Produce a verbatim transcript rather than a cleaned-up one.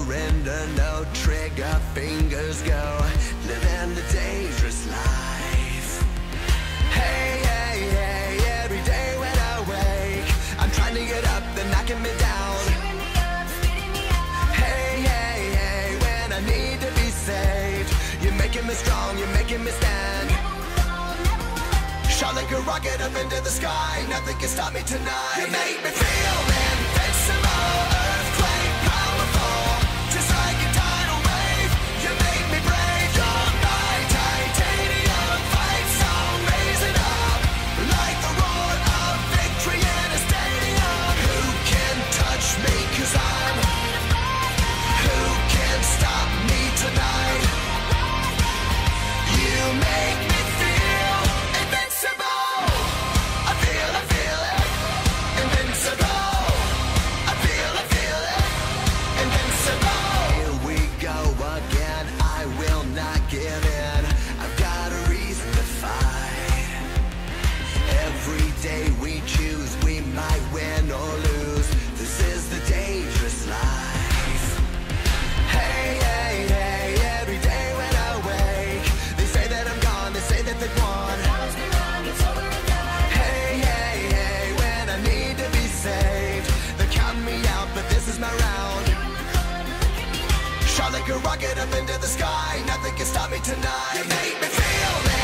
surrender, no trigger, fingers go, living the dangerous life. Hey, hey, hey, every day when I wake, I'm trying to get up, they're knocking me down. Hey, hey, hey, when I need to be saved, you're making me strong, you're making me stand. Shot like a rocket up into the sky, nothing can stop me tonight. You make me feel invincible, earthquake powerful, just like a tidal wave. You make me brave, you're my titanium fight song, raising up like the roar of victory in a stadium. Who can touch me, cause I'm, who can stop me tonight? You make me feel invincible. I feel, I feel it, invincible. I feel, I feel it, invincible. Here we go again, I will not give in. I've got a reason to fight. Every day we choose, we might win or lose. This is the dangerous life. Hey, hey, hey, every day when I wake, they say that I'm gone, they say that they've won. Hey, hey, hey, when I need to be saved, they're counting me out, but this is my round. Shot like a rocket up into the sky, nothing can stop me tonight. You make me feel